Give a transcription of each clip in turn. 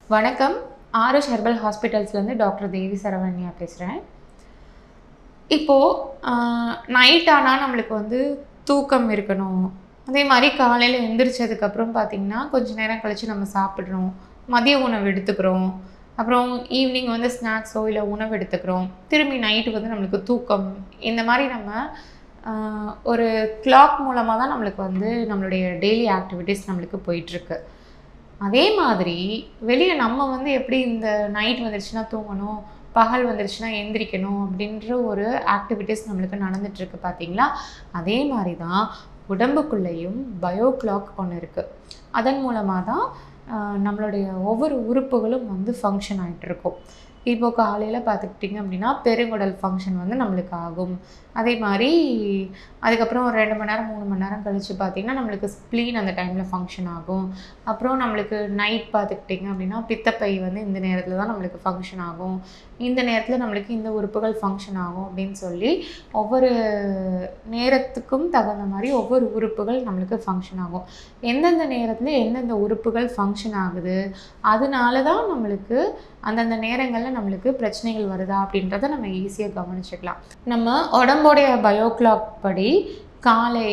வணக்கம். ஆருஷ் ஹெர்பல் ஹாஸ்பிட்டல்ஸ்லேருந்து டாக்டர் தேவி சரவண்யா பேசுகிறேன். இப்போது நைட் ஆனால் நம்மளுக்கு வந்து தூக்கம் இருக்கணும். அதே மாதிரி காலையில் எந்திரிச்சதுக்கப்புறம் பார்த்திங்கன்னா கொஞ்சம் நேரம் கழித்து நம்ம சாப்பிட்றோம், மதிய உணவு எடுத்துக்கிறோம், அப்புறம் ஈவினிங் வந்து ஸ்நாக்ஸோ இல்லை உணவு எடுத்துக்கிறோம், திரும்பி நைட்டு வந்து நம்மளுக்கு தூக்கம். இந்த மாதிரி நம்ம ஒரு கிளாக் மூலமாக தான் நம்மளுக்கு வந்து நம்மளுடைய டெய்லி ஆக்டிவிட்டீஸ் நம்மளுக்கு போயிட்டுருக்கு. அதே மாதிரி வெளியே நம்ம வந்து எப்படி இந்த நைட் வந்துருச்சுன்னா தூங்கணும், பகல் வந்துருச்சுன்னா எந்திரிக்கணும் அப்படின்ற ஒரு ஆக்டிவிட்டீஸ் நம்மளுக்கு நடந்துகிட்ருக்கு பார்த்தீங்களா? அதே மாதிரி தான் உடம்புக்குள்ளேயும் பயோ கிளாக் ஒன்று இருக்குது. அதன் மூலமாக தான் நம்மளுடைய ஒவ்வொரு உறுப்புகளும் வந்து ஃபங்க்ஷன் ஆகிட்டுருக்கும். இப்போது காலையில் பார்த்துக்கிட்டிங்க அப்படின்னா பெருங்குடல் ஃபங்க்ஷன் வந்து நம்மளுக்கு ஆகும். அதே மாதிரி அதுக்கப்புறம் ஒரு 2 மணி நேரம் 3 மணி நேரம் கழித்து பார்த்திங்கன்னா நம்மளுக்கு ஸ்ப்ளீன் அந்த டைமில் ஃபங்க்ஷன் ஆகும். அப்புறம் நம்மளுக்கு நைட் பார்த்துக்கிட்டிங்க அப்படின்னா பித்தப்பை வந்து இந்த நேரத்தில் தான் நம்மளுக்கு ஃபங்க்ஷன் ஆகும், இந்த நேரத்தில் நம்மளுக்கு இந்த உறுப்புகள் ஃபங்க்ஷன் ஆகும் அப்படின்னு சொல்லி ஒவ்வொரு நேரத்துக்கும் தகுந்த மாதிரி ஒவ்வொரு உறுப்புகள் நம்மளுக்கு ஃபங்க்ஷன் ஆகும். எந்தெந்த நேரத்தில் எந்தெந்த உறுப்புகள் ஃபங்க்ஷன் ஆகுது, அதனால தான் நம்மளுக்கு அந்தந்த நேரங்களில் நம்மளுக்கு பிரச்சனைகள் வருதா அப்படின்றத நம்ம ஈஸியாக கவனிச்சுக்கலாம். நம்ம உடம்போடைய பயோ கிளாக் படி காலை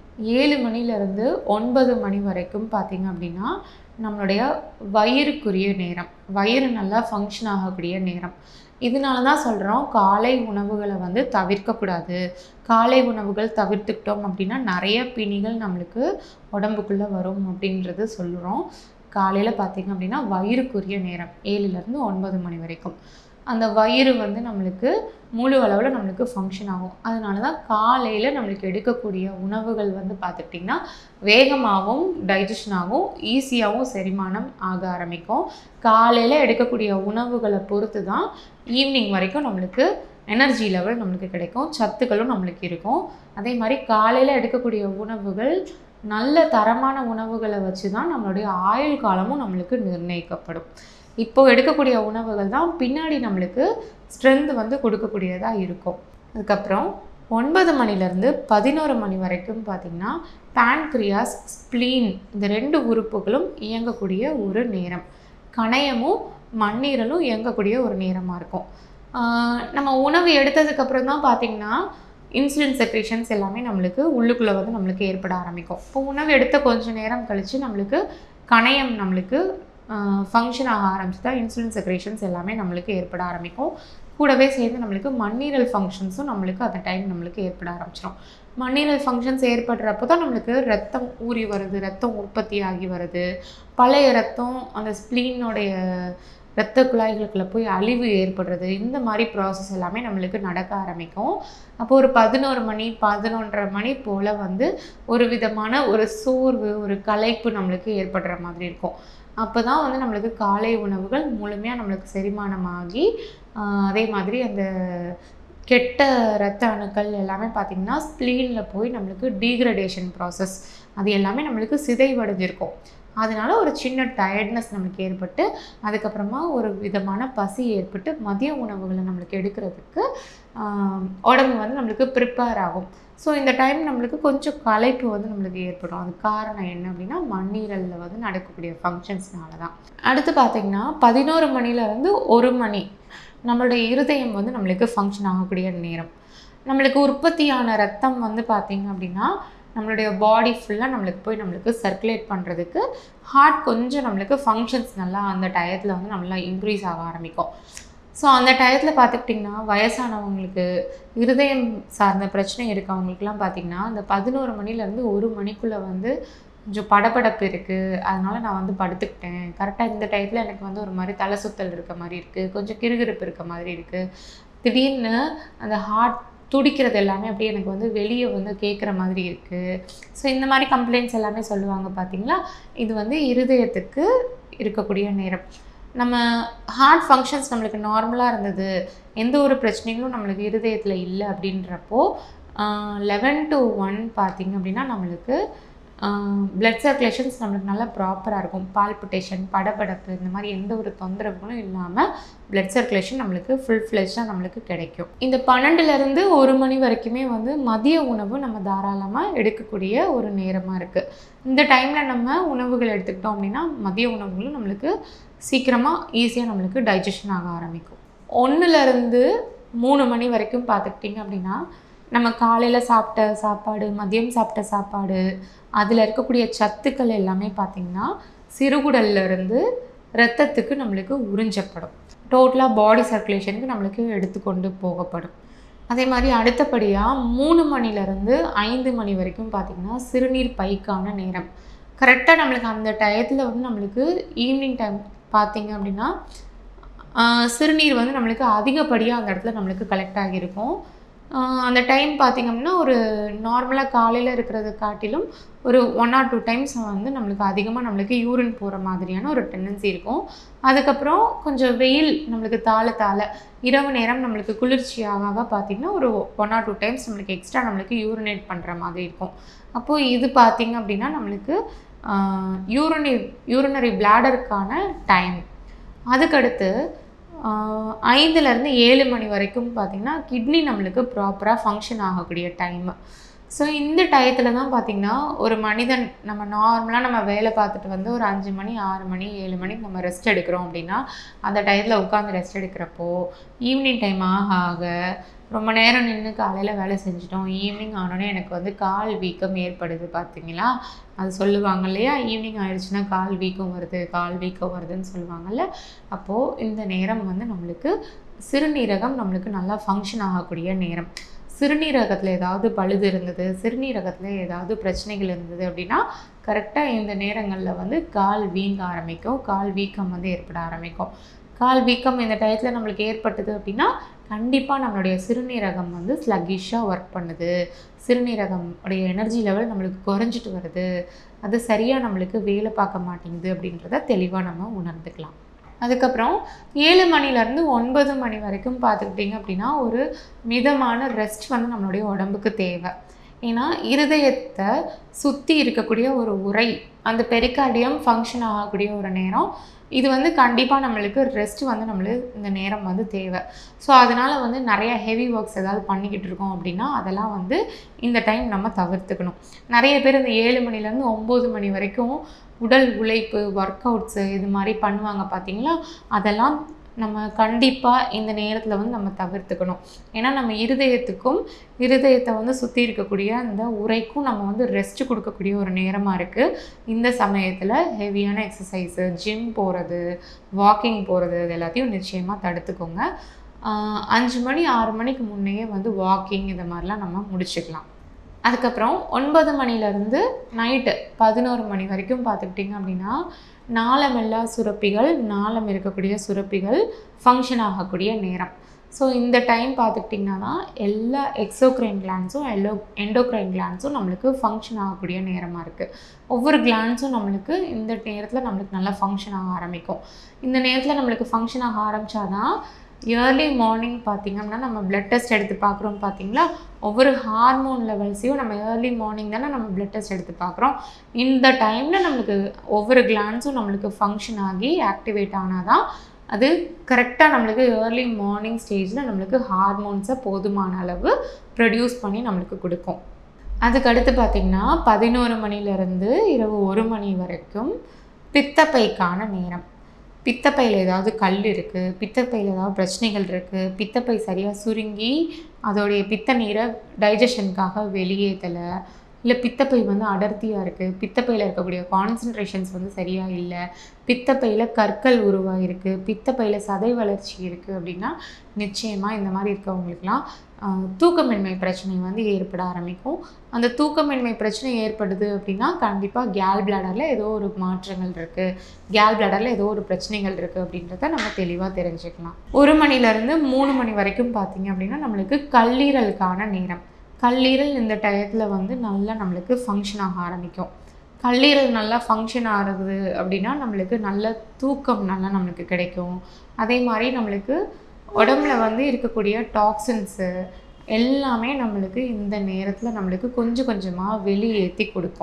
7 மணிலேருந்து 9 மணி வரைக்கும் பார்த்திங்க அப்படின்னா நம்மளுடைய வயிறுக்குரிய நேரம், வயிறு நல்லா ஃபங்க்ஷன் ஆகக்கூடிய நேரம். இதனால தான் சொல்கிறோம் காலை உணவுகளை வந்து தவிர்க்கக்கூடாது. காலை உணவுகள் தவிர்த்துக்கிட்டோம் அப்படின்னா நிறைய பிணிகள் நம்மளுக்கு உடம்புக்குள்ளே வரும் அப்படின்றது சொல்கிறோம். காலையில் பார்த்திங்க அப்படின்னா வயிறுக்குரிய நேரம் 7லேருந்து 9 மணி வரைக்கும் அந்த வயிறு வந்து நம்மளுக்கு முழு அளவில் நம்மளுக்கு ஃபங்க்ஷன் ஆகும். அதனால தான் காலையில் நம்மளுக்கு எடுக்கக்கூடிய உணவுகள் வந்து பார்த்துக்கிட்டிங்கன்னா வேகமாகவும் டைஜஷன் ஆகும், ஈஸியாகவும் செரிமானம் ஆக ஆரம்பிக்கும். காலையில் எடுக்கக்கூடிய உணவுகளை பொறுத்து தான் ஈவினிங் வரைக்கும் நம்மளுக்கு எனர்ஜி லெவல் நம்மளுக்கு கிடைக்கும், சத்துக்களும் நம்மளுக்கு இருக்கும். அதே மாதிரி காலையில் எடுக்கக்கூடிய உணவுகள் நல்ல தரமான உணவுகளை வச்சு தான் நம்மளுடைய ஆயுள் காலமும் நம்மளுக்கு நிர்ணயிக்கப்படும். இப்போது எடுக்கக்கூடிய உணவுகள் தான் பின்னாடி நம்மளுக்கு ஸ்ட்ரென்த் வந்து கொடுக்கக்கூடியதாக இருக்கும். அதுக்கப்புறம் 9 மணிலேருந்து 11 மணி வரைக்கும் பார்த்திங்கன்னா பேன்க்ரியாஸ், ஸ்ப்ளீன் இந்த 2 உறுப்புகளும் இயங்கக்கூடிய ஒரு நேரம். கணையமும் மண்ணீரலும் இயங்கக்கூடிய ஒரு நேரமாக இருக்கும். நம்ம உணவு எடுத்ததுக்கப்புறம் தான் பார்த்திங்கன்னா இன்சுலின் செக்ரேஷன்ஸ் எல்லாமே நம்மளுக்கு உள்ளுக்குள்ளே வந்து நம்மளுக்கு ஏற்பட ஆரம்பிக்கும். இப்போ உணவு எடுத்த கொஞ்சம் நேரம் கழித்து நம்மளுக்கு கணையம் நம்மளுக்கு ஃபங்க்ஷன் ஆக ஆரம்பிச்சு தான் இன்சுலின் செக்ரேஷன்ஸ் எல்லாமே நம்மளுக்கு ஏற்பட ஆரம்பிக்கும். கூடவே சேர்ந்து நம்மளுக்கு மண்ணீரல் ஃபங்க்ஷன்ஸும் நம்மளுக்கு அந்த டைம் நம்மளுக்கு ஏற்பட ஆரம்பிச்சிடும். மண்ணீரல் ஃபங்க்ஷன்ஸ் ஏற்படுறப்போ தான் நம்மளுக்கு ரத்தம் ஊறி வருது, ரத்தம் உற்பத்தி ஆகி வருது, பழைய ரத்தம் அந்த ஸ்ப்ளீனுடைய இரத்த குழாய்களுக்குள்ளே போய் அழிவு ஏற்படுறது, இந்த மாதிரி ப்ராசஸ் எல்லாமே நம்மளுக்கு நடக்க ஆரம்பிக்கும். அப்போது ஒரு 11 மணி 11:30 மணி போல் வந்து ஒரு விதமான ஒரு சோர்வு, ஒரு களைப்பு நம்மளுக்கு ஏற்படுற மாதிரி இருக்கும். அப்போ தான் வந்து நம்மளுக்கு காலை உணவுகள் முழுமையாக நம்மளுக்கு செரிமானமாகி அதே மாதிரி அந்த கெட்ட இரத்த அணுக்கள் எல்லாமே பார்த்திங்கன்னா ஸ்ப்ளீனில் போய் நம்மளுக்கு டீக்ரடேஷன் ப்ராசஸ் அது எல்லாமே நம்மளுக்கு சிதைவடைஞ்சிருக்கும். அதனால் ஒரு சின்ன டயர்ட்னஸ் நம்மளுக்கு ஏற்பட்டு அதுக்கப்புறமா ஒரு விதமான பசி ஏற்பட்டு மதிய உணவுகளை நம்மளுக்கு எடுக்கிறதுக்கு உடம்பு வந்து நம்மளுக்கு ப்ரிப்பேர் ஆகும். ஸோ இந்த டைம் நம்மளுக்கு கொஞ்சம் களைப்பு வந்து நம்மளுக்கு ஏற்படும். அது காரணம் என்ன அப்படின்னா மண்ணீரலில் வந்து நடக்கக்கூடிய ஃபங்க்ஷன்ஸ்னால தான். அடுத்து பார்த்திங்கன்னா 11 மணிலேருந்து 1 மணி நம்மளுடைய இருதயம் வந்து நம்மளுக்கு ஃபங்க்ஷன் ஆகக்கூடிய நேரம். நம்மளுக்கு உற்பத்தியான ரத்தம் வந்து பார்த்திங்க அப்படின்னா நம்மளுடைய பாடி ஃபுல்லாக நம்மளுக்கு சர்க்குலேட் பண்ணுறதுக்கு ஹார்ட் கொஞ்சம் நம்மளுக்கு ஃபங்க்ஷன்ஸ் நல்லா அந்த டயத்தில் வந்து நல்லா இன்க்ரீஸ் ஆக ஆரம்பிக்கும். ஸோ அந்த டயத்தில் பார்த்துக்கிட்டிங்கன்னா வயசானவங்களுக்கு இருதயம் சார்ந்த பிரச்சனை இருக்கவங்களுக்குலாம் பார்த்திங்கன்னா அந்த 11 மணிலேருந்து 1 மணிக்குள்ளே வந்து கொஞ்சம் படபடப்பு இருக்குது, அதனால் நான் வந்து படுத்துக்கிட்டேன், கரெக்டாக இந்த டயத்தில் எனக்கு வந்து ஒரு மாதிரி தலை சுத்தல் இருக்க மாதிரி இருக்குது, கொஞ்சம் கிறுகிறுப்பு இருக்க மாதிரி இருக்குது, திடீர்னு அந்த ஹார்ட் துடிக்கிறது எல்லாமே அப்படியே எனக்கு வந்து வெளியே வந்து கேட்குற மாதிரி இருக்குது. ஸோ இந்த மாதிரி கம்ப்ளைண்ட்ஸ் எல்லாமே சொல்லுவாங்க பார்த்திங்களா. இது வந்து இருதயத்துக்கு இருக்கக்கூடிய நேரம். நம்ம ஹார்ட் ஃபங்க்ஷன்ஸ் நம்மளுக்கு நார்மலாக இருந்தது, எந்த ஒரு பிரச்சனைகளும் நம்மளுக்கு இருதயத்தில் இல்லை அப்படின்றப்போ 11 to 1 பார்த்திங்க அப்படின்னா நம்மளுக்கு பிளட் சர்க்குலேஷன்ஸ் நம்மளுக்கு நல்லா ப்ராப்பராக இருக்கும். பால்பிட்டேஷன், படபடப்பு இந்த மாதிரி எந்த ஒரு தொந்தரவுகளும் இல்லாமல் பிளட் சர்க்குலேஷன் நம்மளுக்கு ஃபுல் ஃப்ளெஷ்டாக நம்மளுக்கு கிடைக்கும். இந்த 12லேருந்து 1 மணி வரைக்குமே வந்து மதிய உணவு நம்ம தாராளமாக எடுக்கக்கூடிய ஒரு நேரமாக இருக்குது. இந்த டைமில் நம்ம உணவுகள் எடுத்துக்கிட்டோம் அப்படின்னா மதிய உணவுகளும் நம்மளுக்கு சீக்கிரமாக ஈஸியாக நம்மளுக்கு டைஜஷன் ஆக ஆரம்பிக்கும். 1லேருந்து 3 மணி வரைக்கும் பார்த்துக்கிட்டிங்க அப்படின்னா நம்ம காலையில் சாப்பிட்ட சாப்பாடு, மதியம் சாப்பிட்ட சாப்பாடு, அதில் இருக்கக்கூடிய சத்துக்கள் எல்லாமே பார்த்திங்கன்னா சிறுகுடல்லேருந்து ரத்தத்துக்கு நம்மளுக்கு உறிஞ்சப்படும். டோட்டலாக பாடி சர்க்குலேஷனுக்கு நம்மளுக்கு எடுத்துக்கொண்டு போகப்படும். அதே மாதிரி அடுத்தபடியாக 3 மணிலேருந்து 5 மணி வரைக்கும் பார்த்திங்கன்னா சிறுநீர் பைக்கான நேரம். கரெக்டாக நம்மளுக்கு அந்த டயத்தில் வந்து நம்மளுக்கு ஈவினிங் டைம் பார்த்திங்க அப்படின்னா சிறுநீர் வந்து நம்மளுக்கு அதிகப்படியாக அந்த இடத்துல நம்மளுக்கு கலெக்ட் ஆகியிருக்கும். அந்த டைம் பார்த்திங்க அப்படின்னா ஒரு நார்மலாக காலையில் இருக்கிறத காட்டிலும் ஒரு 1 or 2 டைம்ஸ் வந்து நம்மளுக்கு அதிகமாக நம்மளுக்கு யூரின் போகிற மாதிரியான ஒரு டெண்டன்சி இருக்கும். அதுக்கப்புறம் கொஞ்சம் வெயில் நம்மளுக்கு தாழ இரவு நேரம் நம்மளுக்கு குளிர்ச்சியாக பார்த்திங்கன்னா ஒரு 1 or 2 டைம்ஸ் நம்மளுக்கு எக்ஸ்ட்ரா நம்மளுக்கு யூரினேட் பண்ணுற மாதிரி இருக்கும். அப்போது இது பார்த்திங்க அப்படின்னா நம்மளுக்கு யூரினரி பிளாடருக்கான டைம். அதுக்கடுத்து 5லேருந்து 7 மணி வரைக்கும் பார்த்திங்கன்னா கிட்னி நம்மளுக்கு ப்ராப்பராக ஃபங்க்ஷன் ஆகக்கூடிய டைமு. ஸோ இந்த டயத்தில் தான் பார்த்திங்கன்னா ஒரு மனிதன் நம்ம நார்மலாக நம்ம வேலை பார்த்துட்டு வந்து ஒரு 5 மணி 6 மணி 7 மணிக்கு நம்ம ரெஸ்ட் எடுக்கிறோம் அப்படின்னா அந்த டயத்தில் உட்காந்து ரெஸ்ட் எடுக்கிறப்போ ஈவினிங் டைம் ஆக ரொம்ப நேரம் நின்று காலையில் வேலை செஞ்சிட்டோம், ஈவினிங் ஆனோடனே எனக்கு வந்து கால் வீக்கம் ஏற்படுது பார்த்திங்களா, அது சொல்லுவாங்க இல்லையா, ஈவினிங் ஆயிடுச்சுன்னா கால் வீக்கம் வருதுன்னு சொல்லுவாங்கள்ல. அப்போது இந்த நேரம் வந்து நம்மளுக்கு சிறுநீரகம் நம்மளுக்கு நல்லா ஃபங்க்ஷன் ஆகக்கூடிய நேரம். சிறுநீரகத்தில் ஏதாவது பழுது இருந்தது, சிறுநீரகத்தில் ஏதாவது பிரச்சனைகள் இருந்தது அப்படின்னா கரெக்டாக இந்த நேரங்களில் வந்து கால் வீங்க ஆரம்பிக்கும், கால் வீக்கம் வந்து ஏற்பட ஆரம்பிக்கும். கால் வீக்கம் இந்த டயத்தில் நம்மளுக்கு ஏற்பட்டது அப்படின்னா கண்டிப்பாக நம்மளுடைய சிறுநீரகம் வந்து ஸ்லக்கிஷாக ஒர்க் பண்ணுது, சிறுநீரகம் உடைய எனர்ஜி லெவல் நம்மளுக்கு குறைஞ்சிட்டு வருது, அது சரியாக நம்மளுக்கு வேலை பார்க்க மாட்டேங்குது அப்படின்றத தெளிவாக நம்ம உணர்ந்துக்கலாம். அதுக்கப்புறம் 7 மணிலேருந்து 9 மணி வரைக்கும் பார்த்துக்கிட்டிங்க அப்படின்னா ஒரு மிதமான ரெஸ்ட் வந்து நம்மளுடைய உடம்புக்கு தேவை. ஏன்னா இருதயத்தை சுற்றி இருக்கக்கூடிய ஒரு உறை, அந்த பெரிகார்டியம் ஃபங்க்ஷன் ஆகக்கூடிய ஒரு நேரம். இது வந்து கண்டிப்பாக நம்மளுக்கு ரெஸ்ட் வந்து நம்மளுக்கு இந்த நேரம் வந்து தேவை. ஸோ அதனால் வந்து நிறைய ஹெவி ஒர்க்ஸ் ஏதாவது பண்ணிக்கிட்டு இருக்கோம் அப்படின்னா அதெல்லாம் வந்து இந்த டைம் நம்ம தவிர்த்துக்கணும். நிறைய பேர் இந்த 7 மணிலேருந்து 9 மணி வரைக்கும் உடல் உழைப்பு, ஒர்க் அவுட்ஸு இது மாதிரி பண்ணுவாங்க பார்த்திங்களா, அதெல்லாம் நம்ம கண்டிப்பாக இந்த நேரத்தில் வந்து நம்ம தவிர்த்துக்கணும். ஏன்னா நம்ம இருதயத்தை வந்து சுற்றி இருக்கக்கூடிய அந்த உரைக்கும் நம்ம வந்து ரெஸ்ட் கொடுக்கக்கூடிய ஒரு நேரமாக இருக்குது. இந்த சமயத்தில் ஹெவியான எக்ஸசைஸு, ஜிம் போகிறது, வாக்கிங் போகிறது இது எல்லாத்தையும் நிச்சயமாக தடுத்துக்கோங்க. 5 மணி 6 மணிக்கு முன்னையே வந்து வாக்கிங் இது மாதிரிலாம் நம்ம முடிச்சுக்கலாம். அதுக்கப்புறம் 9 மணிலேருந்து நைட்டு 11 மணி வரைக்கும் பார்த்துக்கிட்டிங்க அப்படின்னா நாளமில்லா சுரப்பிகள், நாளம் இருக்கக்கூடிய சுரப்பிகள் ஃபங்க்ஷன் ஆகக்கூடிய நேரம். ஸோ இந்த டைம் பார்த்துக்கிட்டிங்கன்னா எல்லா எக்ஸோக்ரைன் கிளான்ஸும் எண்டோக்ரைன் கிளான்ஸும் நம்மளுக்கு ஃபங்க்ஷன் ஆகக்கூடிய நேரமாக இருக்குது. ஒவ்வொரு கிளான்ஸும் நம்மளுக்கு இந்த நேரத்தில் நம்மளுக்கு நல்லா ஃபங்க்ஷன் ஆக ஆரம்பிக்கும். இந்த நேரத்தில் நம்மளுக்கு ஃபங்க்ஷன் ஆக ஆரம்பித்தாதான் ஏர்லி மார்னிங் பார்த்திங்க அப்படின்னா நம்ம பிளட் டெஸ்ட் எடுத்து பார்க்குறோம் பார்த்திங்களா, ஒவ்வொரு ஹார்மோன் லெவல்ஸையும் நம்ம ஏர்லி மார்னிங் தானே நம்ம பிளட் டெஸ்ட் எடுத்து பார்க்குறோம். இந்த டைமில் நம்மளுக்கு ஒவ்வொரு கிளான்ஸும் நம்மளுக்கு ஃபங்க்ஷன் ஆகி ஆக்டிவேட் ஆனால் தான் அது கரெக்டாக நம்மளுக்கு ஏர்லி மார்னிங் ஸ்டேஜில் நம்மளுக்கு ஹார்மோன்ஸை போதுமான அளவு ப்ரொடியூஸ் பண்ணி நம்மளுக்கு கொடுக்கும். அதுக்கடுத்து பார்த்திங்கன்னா 11 மணிலேருந்து இரவு 1 மணி வரைக்கும் பித்தப்பைக்கான நேரம். பித்தப்பையில் ஏதாவது கல் இருக்குது, பித்தப்பையில் ஏதாவது பிரச்சனைகள் இருக்குது, பித்தப்பை சரியாக சுருங்கி அதோடைய பித்த நீரை டைஜஷனுக்காக வெளியேற்றலை, இல்லை பித்தப்பை வந்து அடர்த்தியாக இருக்குது, பித்தப்பையில் இருக்கக்கூடிய கான்சன்ட்ரேஷன்ஸ் வந்து சரியாக இல்லை, பித்தப்பையில் கற்கள் உருவாகிருக்கு, பித்தப்பையில் சதை வளர்ச்சி இருக்குது அப்படின்னா நிச்சயமாக இந்த மாதிரி இருக்கவங்களுக்கெல்லாம் தூக்கமின்மை பிரச்சனை வந்து ஏற்பட ஆரம்பிக்கும். அந்த தூக்கமின்மை பிரச்சனை ஏற்படுது அப்படின்னா கண்டிப்பாக கேல் பிளாடரில் ஏதோ ஒரு மாற்றங்கள் இருக்குது, கேல் பிளாடரில் ஏதோ ஒரு பிரச்சனைகள் இருக்குது அப்படின்றத நம்ம தெளிவாக தெரிஞ்சுக்கலாம். 1 மணிலேருந்து 3 மணி வரைக்கும் பார்த்திங்க அப்படின்னா நம்மளுக்கு கல்லீரலுக்கான நேரம். கல்லீரல் இந்த டயத்தில் வந்து நல்லா நம்மளுக்கு ஃபங்க்ஷன் ஆக ஆரம்பிக்கும். கல்லீரல் நல்லா ஃபங்க்ஷன் ஆகுது அப்படின்னா நம்மளுக்கு நல்ல தூக்கம் நல்லா நம்மளுக்கு கிடைக்கும். அதே மாதிரி நம்மளுக்கு உடம்புல வந்து இருக்கக்கூடிய டாக்ஸின்ஸு எல்லாமே நம்மளுக்கு இந்த நேரத்தில் நம்மளுக்கு கொஞ்சம் கொஞ்சமாக வெளியேற்றி கொடுக்கும்.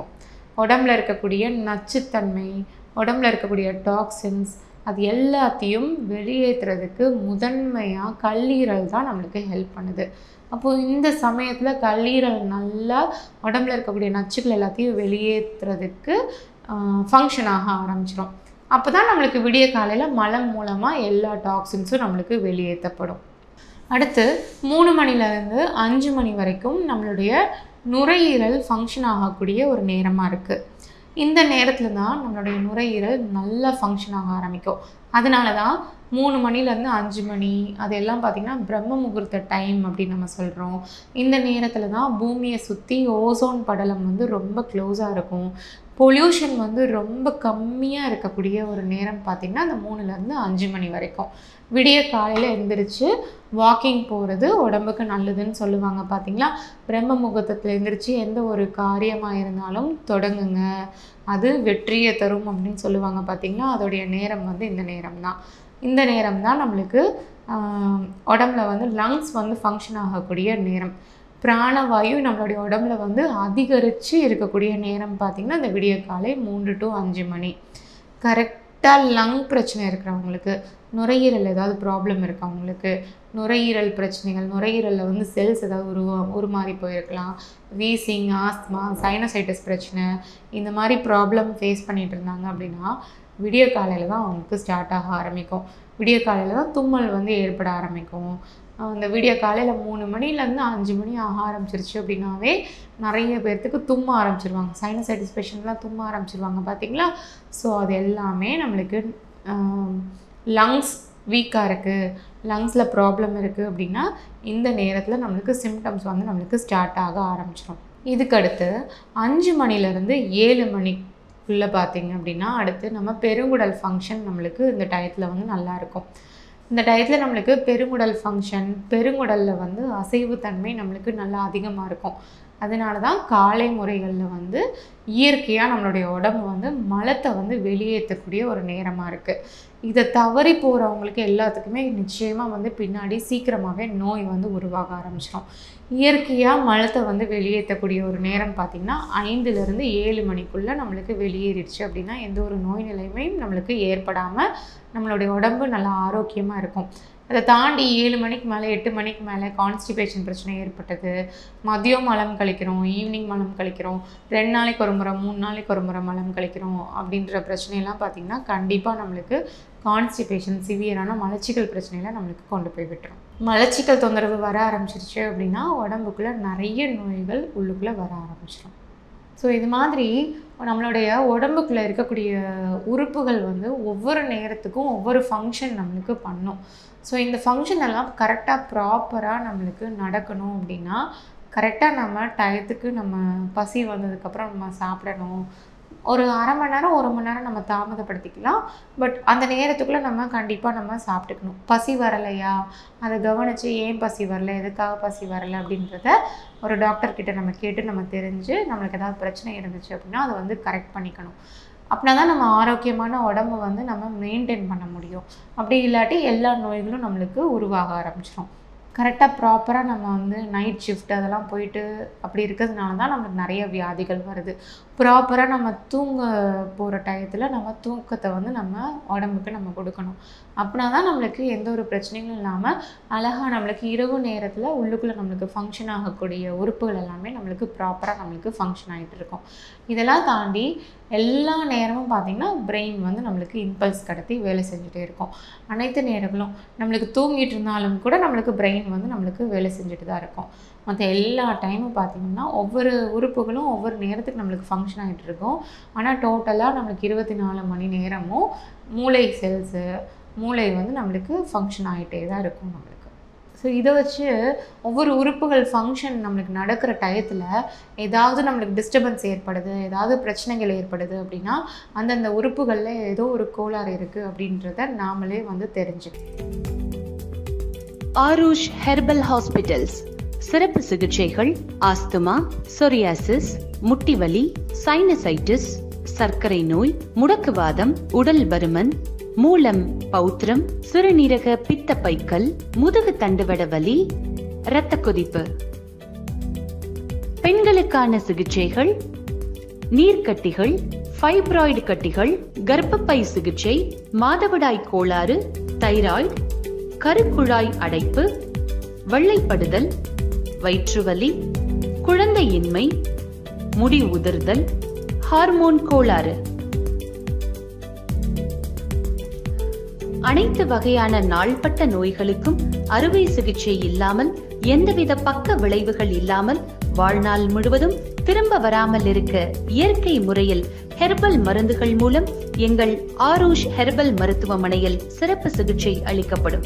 உடம்புல இருக்கக்கூடிய நச்சுத்தன்மை, உடம்புல இருக்கக்கூடிய டாக்ஸின்ஸ் அது எல்லாத்தையும் வெளியேற்றுறதுக்கு முதன்மையாக கல்லீரல் தான் நம்மளுக்கு ஹெல்ப் பண்ணுது. அப்போது இந்த சமயத்தில் கல்லீரல் நல்லா உடம்புல இருக்கக்கூடிய நச்சுக்கள் எல்லாத்தையும் வெளியேற்றுறதுக்கு ஃபங்க்ஷன் ஆக ஆரம்பிச்சிடும். அப்போ தான் நம்மளுக்கு விடிய காலையில் மலம் மூலமாக எல்லா டாக்ஸின்ஸும் நம்மளுக்கு வெளியேற்றப்படும். அடுத்து 3 மணிலேருந்து 5 மணி வரைக்கும் நம்மளுடைய நுரையீரல் ஃபங்க்ஷன் ஆகக்கூடிய ஒரு நேரமாக இருக்குது. இந்த நேரத்தில் தான் நம்மளுடைய நுரையீரல் நல்லா ஃபங்க்ஷன் ஆக ஆரம்பிக்கும். அதனால தான் 3 மணிலேருந்து 5 மணி அதெல்லாம் பார்த்திங்கன்னா பிரம்ம முகூர்த்த டைம் அப்படின்னு நம்ம சொல்கிறோம். இந்த நேரத்தில் தான் பூமியை சுற்றி ஓசோன் படலம் வந்து ரொம்ப க்ளோஸாக இருக்கும். பொல்யூஷன் வந்து ரொம்ப கம்மியாக இருக்கக்கூடிய ஒரு நேரம் பார்த்திங்கன்னா அந்த 3லேருந்து 5 மணி வரைக்கும். விடிய காலையில் எழுந்திரிச்சு வாக்கிங் போகிறது உடம்புக்கு நல்லதுன்னு சொல்லுவாங்க பார்த்திங்களா. பிரம்ம முகூர்த்தத்தில் எழுந்திரிச்சு எந்த ஒரு காரியமாக இருந்தாலும் தொடங்குங்க, அது வெற்றியை தரும் அப்படின்னு சொல்லுவாங்க பார்த்திங்களா. அதோடைய நேரம் வந்து இந்த நேரம் தான். இந்த நேரம் தான் நம்மளுக்கு உடம்புல வந்து லங்ஸ் வந்து ஃபங்க்ஷன் ஆகக்கூடிய நேரம். பிராணவாயு நம்மளுடைய உடம்புல வந்து அதிகரித்து இருக்கக்கூடிய நேரம் பார்த்திங்கன்னா இந்த விடிய காலை 3 to 5 மணி. கரெக்டாக லங் பிரச்சனை இருக்கிறவங்களுக்கு, நுரையீரல் ஏதாவது ப்ராப்ளம் இருக்கவங்களுக்கு, நுரையீரல் பிரச்சனைகள், நுரையீரலில் வந்து செல்ஸ் ஏதாவது உருமாறி போயிருக்கலாம், வீசிங், ஆஸ்மா, சைனசைட்டிஸ் பிரச்சனை, இந்த மாதிரி ப்ராப்ளம் ஃபேஸ் பண்ணிகிட்டு இருந்தாங்க அப்படின்னா விடிய காலையில் தான் அவங்களுக்கு ஸ்டார்ட் ஆக ஆரம்பிக்கும். விடிய காலையில் தான் தும்மல் வந்து ஏற்பட ஆரம்பிக்கும். அந்த விடிய காலையில் 3 மணிலேருந்து 5 மணி ஆக ஆரம்பிச்சிருச்சு அப்படின்னாவே நிறைய பேர்த்துக்கு தும்ம ஆரம்பிச்சிருவாங்க. சைனசைட்டிஸ் பேஷண்ட்லாம் தும்ம ஆரம்பிச்சிருவாங்க பார்த்திங்களா. ஸோ அது எல்லாமே நம்மளுக்கு லங்ஸ் வீக்காக இருக்குது, லங்ஸில் ப்ராப்ளம் இருக்குது அப்படின்னா இந்த நேரத்தில் நம்மளுக்கு சிம்டம்ஸ் வந்து நம்மளுக்கு ஸ்டார்ட் ஆக ஆரம்பிச்சிடும். இதுக்கடுத்து 5 மணிலேருந்து 7 மணிக்குள்ளே பார்த்திங்க அப்படின்னா அடுத்து நம்ம பெருங்குடல் ஃபங்க்ஷன் நம்மளுக்கு இந்த டயத்தில் வந்து நல்லாயிருக்கும். இந்த டயத்தில் நம்மளுக்கு பெருங்குடல் ஃபங்க்ஷன், பெருங்குடலில் வந்து அசைவுத்தன்மை நம்மளுக்கு நல்லா அதிகமாக இருக்கும். அதனால தான் காலை முறைகளில் வந்து இயற்கையாக நம்மளுடைய உடம்பு வந்து மலத்தை வந்து வெளியேற்றக்கூடிய ஒரு நேரமாக இருக்குது. இதை தவறி போகிறவங்களுக்கு எல்லாத்துக்குமே நிச்சயமாக வந்து பின்னாடி சீக்கிரமாகவே நோய் வந்து உருவாக ஆரம்பிச்சிடும். இயற்கையாக மலத்தை வந்து வெளியேற்றக்கூடிய ஒரு நேரம் பார்த்திங்கன்னா 5லேருந்து 7 மணிக்குள்ளே நம்மளுக்கு வெளியேறிடுச்சு அப்படின்னா எந்த ஒரு நோய் நிலையுமே நம்மளுக்கு ஏற்படாமல் நம்மளுடைய உடம்பு நல்லா ஆரோக்கியமாக இருக்கும். அதை தாண்டி 7 மணிக்கு மேலே 8 மணிக்கு மேலே கான்ஸ்டிபேஷன் பிரச்சனை ஏற்பட்டது, மதியம் மலம் கழிக்கிறோம், ஈவினிங் மலம் கழிக்கிறோம், 2 நாளைக்கு ஒரு முறை 3 நாளைக்கு ஒரு முறை மலம் கழிக்கிறோம் அப்படின்ற பிரச்சனையெல்லாம் பார்த்திங்கன்னா கண்டிப்பாக நம்மளுக்கு கான்ஸ்டிபேஷன், சிவியரான மலச்சிக்கல் பிரச்சனையில் நம்மளுக்கு கொண்டு போய் விட்டுரும். மலச்சிக்கல் தொந்தரவு வர ஆரம்பிச்சிருச்சு அப்படின்னா உடம்புக்குள்ளே நிறைய நோய்கள் உள்ளுக்குள்ளே வர ஆரம்பிச்சிடும். ஸோ இது மாதிரி நம்மளுடைய உடம்புக்குள்ளே இருக்கக்கூடிய உறுப்புகள் வந்து ஒவ்வொரு நேரத்துக்கும் ஒவ்வொரு ஃபங்க்ஷன் நம்மளுக்கு பண்ணும். ஸோ இந்த ஃபங்க்ஷன் எல்லாம் கரெக்டாக ப்ராப்பராக நம்மளுக்கு நடக்கணும் அப்படின்னா கரெக்டாக நம்ம டயத்துக்கு நம்ம பசி வந்ததுக்கப்புறம் நம்ம சாப்பிடணும். ஒரு அரை மணி நேரம் 1 மணி நேரம் நம்ம தாமதப்படுத்திக்கலாம். பட் அந்த நேரத்துக்குள்ளே நம்ம கண்டிப்பாக நம்ம சாப்பிட்டுக்கணும். பசி வரலையா அதை கவனித்து ஏன் பசி வரல, எதுக்காக பசி வரலை அப்படின்றத ஒரு டாக்டர்கிட்ட நம்ம கேட்டு நம்ம தெரிஞ்சு நம்மளுக்கு ஏதாவது பிரச்சனை இருந்துச்சு அப்படின்னா அதை வந்து கரெக்ட் பண்ணிக்கணும். அப்படின்னா தான் நம்ம ஆரோக்கியமான உடம்பை வந்து நம்ம மெயின்டைன் பண்ண முடியும். அப்படி இல்லாட்டி எல்லா நோய்களும் நம்மளுக்கு உருவாக ஆரம்பிச்சிடும். கரெக்டாக ப்ராப்பராக நம்ம வந்து நைட் ஷிஃப்ட் அதெல்லாம் போயிட்டு அப்படி இருக்கிறதுனால தான் நம்மளுக்கு நிறைய வியாதிகள் வருது. ப்ராப்பராக நம்ம தூங்க போகிற டயத்தில் நம்ம தூக்கத்தை வந்து நம்ம உடம்புக்கு நம்ம கொடுக்கணும். அப்படின்னா தான் நம்மளுக்கு எந்த ஒரு பிரச்சனைகளும் இல்லாமல் அழகாக நம்மளுக்கு இரவு நேரத்தில் உள்ளுக்குள்ளே நம்மளுக்கு ஃபங்க்ஷன் ஆகக்கூடிய உறுப்புகள் எல்லாமே நம்மளுக்கு ப்ராப்பராக நம்மளுக்கு ஃபங்க்ஷன் ஆகிட்டு இருக்கும். இதெல்லாம் தாண்டி எல்லா நேரமும் பார்த்திங்கன்னா பிரெயின் வந்து நம்மளுக்கு இம்பல்ஸ் கடத்தி வேலை செஞ்சுட்டே இருக்கும். அனைத்து நேரங்களும் நம்மளுக்கு தூங்கிட்டு இருந்தாலும் கூட நம்மளுக்கு பிரெயின் வந்து நம்மளுக்கு வேலை செஞ்சுட்டு தான் இருக்கும். மற்ற எல்லா டைமும் பார்த்திங்கன்னா ஒவ்வொரு உறுப்புகளும் ஒவ்வொரு நேரத்துக்கு நம்மளுக்கு ஃபங்க்ஷன் ஆகிட்டு இருக்கும். ஆனால் டோட்டலாக நம்மளுக்கு 24 மணி நேரமும் மூளை வந்து நம்மளுக்கு ஃபங்க்ஷன் ஆகிட்டே தான் இருக்கும் நம்மளுக்கு. ஸோ இதை வச்சு ஒவ்வொரு உறுப்புகள் ஃபங்க்ஷன் நம்மளுக்கு நடக்கிற டயத்தில் ஏதாவது நம்மளுக்கு டிஸ்டர்பன்ஸ் ஏற்படுது, ஏதாவது பிரச்சனைகள் ஏற்படுது அப்படின்னா அந்தந்த உறுப்புகளில் ஏதோ ஒரு கோளாறு இருக்குது அப்படின்றத நாமளே வந்து தெரிஞ்சுக்கணும். ஆருஷ் ஹெர்பல் ஹாஸ்பிட்டல்ஸ் சிறப்பு சிகிச்சைகள், ஆஸ்துமா, சொரியாசிஸ், முட்டிவலி, சைனசைட்டிஸ், சர்க்கரை நோய், முடக்குவாதம், உடல் பருமன், மூலம், பௌத்திரம், சிறுநீரக பித்தப்பைக்கல், முதுகு தண்டுவட வலி, இரத்த கொதிப்பு. பெண்களுக்கான சிகிச்சைகள், நீர்க்கட்டிகள், ஃபைப்ராய்டு கட்டிகள், கர்ப்பப்பை சிகிச்சை, மாதவிடாய் கோளாறு, தைராய்டு, கருக்குழாய் அடைப்பு, வெள்ளைப்படுதல், வயிற்றுவலி, குழந்தையின்மை, முடி உதிர்தல், ஹார்மோன் கோளாறு. அனைத்து வகையான நாள்பட்ட நோய்களுக்கும் அறுவை சிகிச்சை இல்லாமல், எந்தவித பக்க விளைவுகள் இல்லாமல், வாழ்நாள் முழுவதும் திரும்ப வராமல் இருக்க இயற்கை முறையில் ஹெர்பல் மருந்துகள் மூலம் எங்கள் ஆரூஷ் ஹெர்பல் மருத்துவமனையில் சிறப்பு சிகிச்சை அளிக்கப்படும்.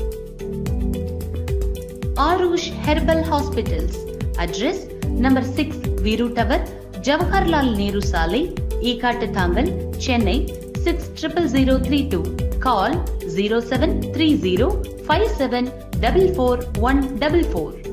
Aarush herbal hospitals. Address number 6 Veeru tower, Jawaharlal Nehru சாலை, ஈகாட்டுத்தாங்கல், சென்னை 600032. Call 0730 5744 144.